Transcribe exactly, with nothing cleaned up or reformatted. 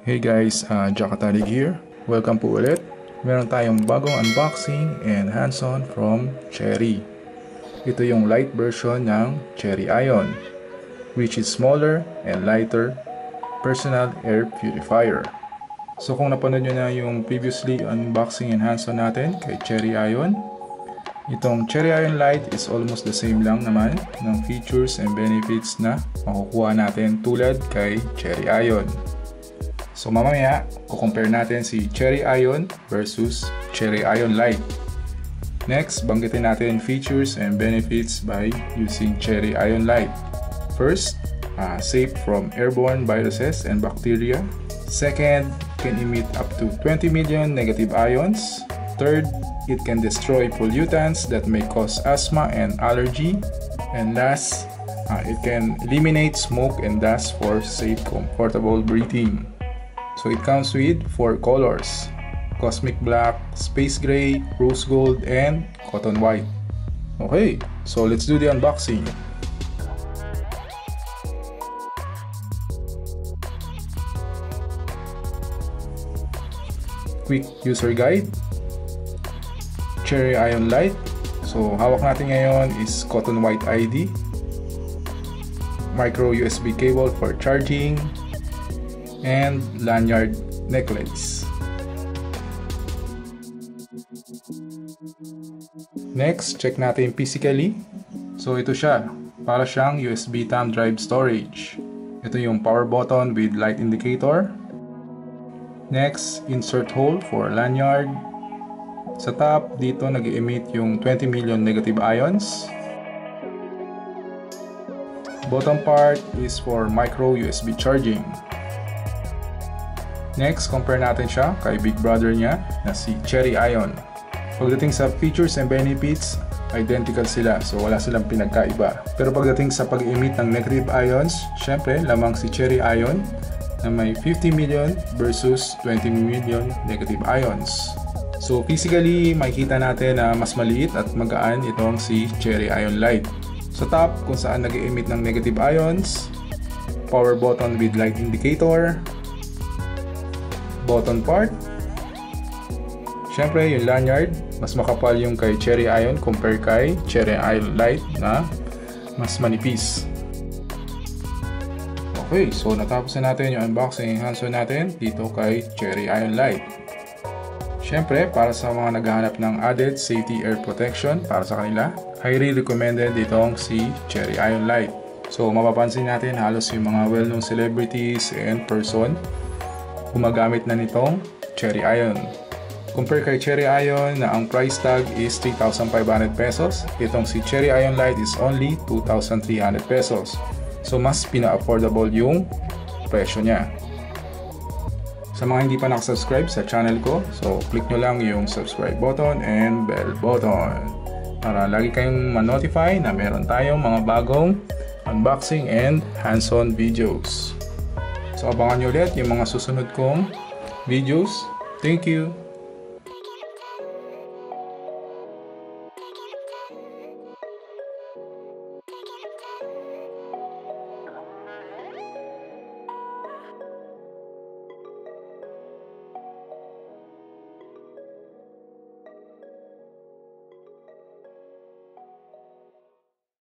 Hey guys, uh, Jakatalig here. Welcome po ulit. Meron tayong bagong unboxing and hands-on from Cherry. Ito yung light version ng Cherry Ion, which is smaller and lighter personal air purifier. So kung napanood nyo na yung previously unboxing and hands-on natin kay Cherry Ion, itong Cherry Ion Lite is almost the same lang naman ng features and benefits na makukuha natin tulad kay Cherry Ion. So mamaya, kukompare natin si Cherry Ion versus Cherry Ion Lite. Next, banggitin natin features and benefits by using Cherry Ion Lite. First, uh, safe from airborne viruses and bacteria. Second, can emit up to twenty million negative ions. Third, it can destroy pollutants that may cause asthma and allergy. And last, uh, it can eliminate smoke and dust for safe, comfortable breathing. So it comes with four colors: Cosmic Black, Space Gray, Rose Gold, and Cotton White. Okay, so let's do the unboxing. Quick user guide. Cherry Ion Lite. So hawak natin ngayon is Cotton White I D. Micro U S B cable for charging. And lanyard necklace. Next, check natin physically. So ito siya. Para siyang U S B thumb drive storage. Ito yung power button with light indicator. Next, insert hole for lanyard. Sa top, dito nag-emit yung twenty million negative ions. Bottom part is for micro U S B charging. Next, compare natin siya kay big brother niya na si Cherry Ion. Pagdating sa features and benefits, identical sila, so wala silang pinagkaiba. Pero pagdating sa pag-emit ng negative ions, syempre lamang si Cherry Ion na may fifty million versus twenty million negative ions. So physically, makikita natin na mas maliit at magaan itong si Cherry Ion Lite. Sa top, kung saan nag-emit ng negative ions, power button with light indicator. Button part, syempre yung lanyard, mas makapal yung kay Cherry Ion compare kay Cherry Ion Lite na mas manipis. Okay, so natapos na natin yung unboxing and hands-on natin dito kay Cherry Ion Lite. Syempre, para sa mga naghahanap ng added safety air protection para sa kanila, highly recommended itong si Cherry Ion Lite. So mapapansin natin halos yung mga well-known celebrities and person gumagamit na nitong Cherry Ion. Compare kay Cherry Ion na ang price tag is three thousand five hundred pesos, itong si Cherry Ion Lite is only two thousand three hundred pesos. So mas pina-affordable yung presyo niya. Sa mga hindi pa nakasubscribe sa channel ko, so click nyo lang yung subscribe button and bell button para lagi kayong ma-notify na meron tayong mga bagong unboxing and hands-on videos. So abangan nyo ulit yung mga susunod kong videos. Thank you!